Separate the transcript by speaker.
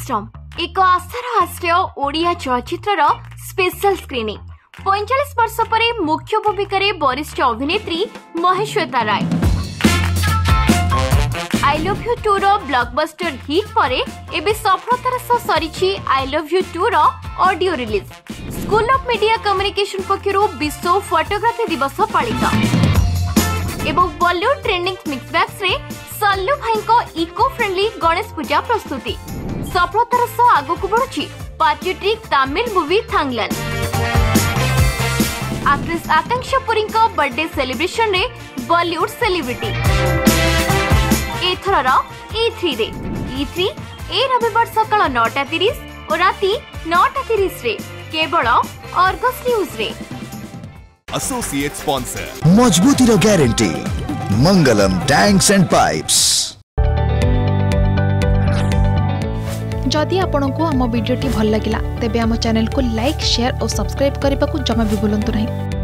Speaker 1: परिश्रम एक आशार आश्रय ओडिया चलचित्र स्पेशल स्क्रीनिंग 45 वर्ष पर मुख्य भूमिका वरिष्ठ अभिनेत्री Maheshweta Rai I love you 2 blockbuster hit पर एबे सफलतार सह सरी I love you 2 audio release. School of media communication पक्षरु विश्व फोटोग्राफी दिवस पालित एवं बॉलीवुड ट्रेंडिंग मिक्स बैग्स रे सल्लू भाई को इको फ्रेंडली गणेश पूजा प्रस्तुति सफलतार सह आगक बढ़ुछि patriotic Tamil movie Thangalaan. Actress Akanksha Puri को बर्थडे सेलिब्रेशन रे बॉलीवुड सेलिब्रिटी एथरर E3 रे E3 ए रविवार सकाळ 9:30 और राति 9:30 रे केवल अर्गस न्यूज रे।
Speaker 2: एसोसिएट स्पॉन्सर
Speaker 3: मजबूतीर guarantee Mangalam tanks and pipes.
Speaker 4: जदि आपंक आम भिडी भल लगा तेब आम चैनल को लाइक शेयर और सब्सक्राइब करने को जमा भी भूलु नहीं।